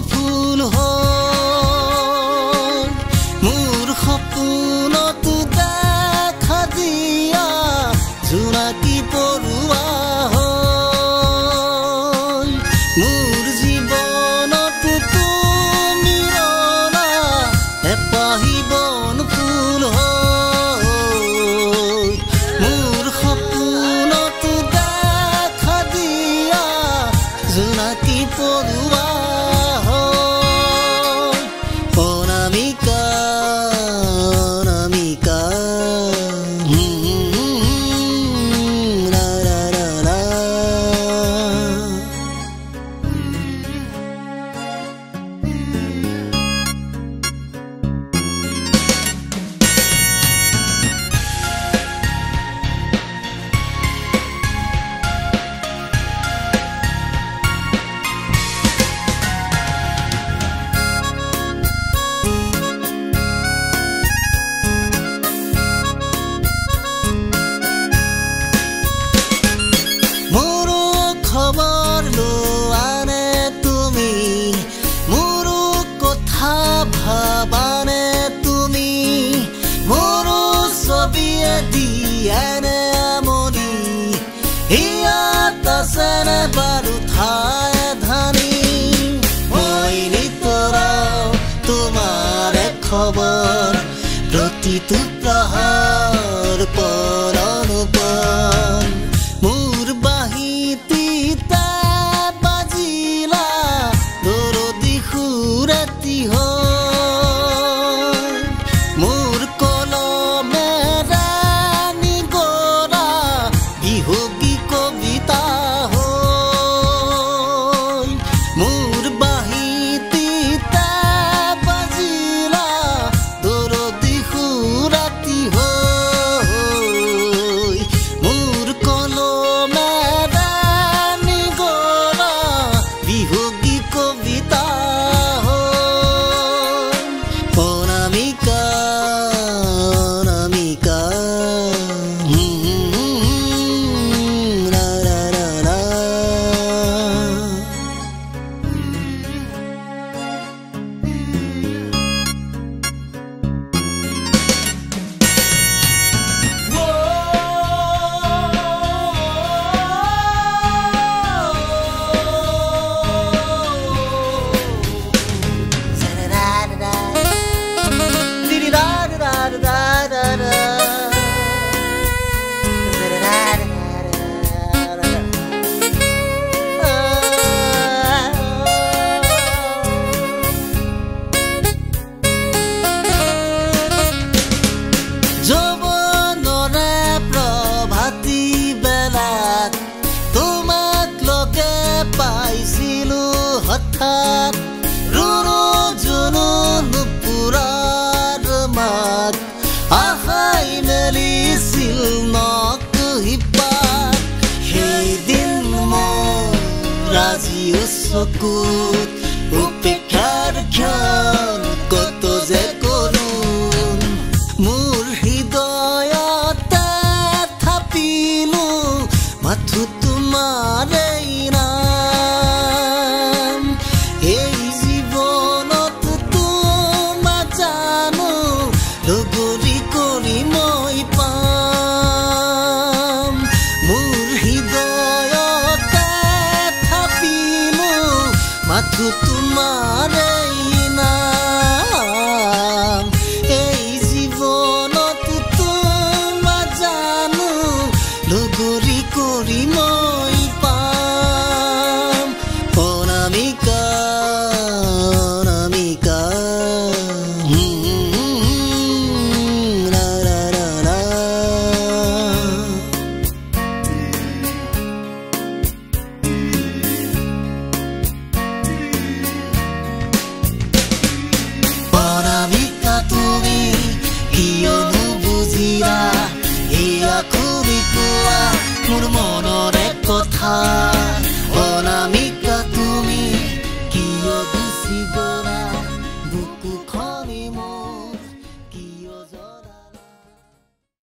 ফুল হয় মোৰ সপোনত দেখা দিয়া জোনাকী পৰুৱা হয় মোৰ জীৱনত তুমি ৰলা এপাহি বন ফুল হয় মোৰ সপোনত দেখা দিয়া জোনাকী পৰুৱা হয় অনামিকা অনামিকা লা লা লা লা মোৰো খবৰ লোৱানে তুমি মোৰো কথা ভাবানে তুমি মোৰো ছবিয়ে দিয়েনে আমনি ইয়াত আছেনে বাৰু ঠাই ধানি মই নিতৰাও তোমাৰে খবৰ প্ৰতিটো প্ৰহাৰ পৰ অনুপম মোৰ বাহিতিতা বাজিলা দৰদি সুৰাতি হয় মোৰ কলমেৰে নিগৰা বিহগী কবিতা হয় মোৰ বাহিতিতা বাজিলা দৰদি সুৰাতি হয় মোৰ কলমেৰে নিগৰা বিহগী কবিতা হয় অনামিকা অনামিকা লা লা লা লা যৌৱনৰে প্ৰভাতী বেলাত তোমাক লগে পাইছিলো হঠাৎ ৰুৰু জুনু নুপুৰাৰ মাত আশাই মেলিছিল নকুহিপাত সেইদিন মোৰ আজিও চকুত উপেক্ষাৰ ক্ষণ কত যে কৰোঁ মোৰ হৃদয়তে থাপিলো মাথো তোমাৰে নাম এই জীৱনত তোমাক জানো লগৰী কৰি মই পাম মোৰ হৃদয়তে থাপিলো মাথো তোমাৰে নাম এই জীৱনত তোমাক জানো লগৰী কৰি মই পাম অনামিকা অনামিকা লা লা লা লা অনামিকা তুমি কিয় নুবুজিলা এয়া খুলি কোৱা মোৰ মনৰে কথা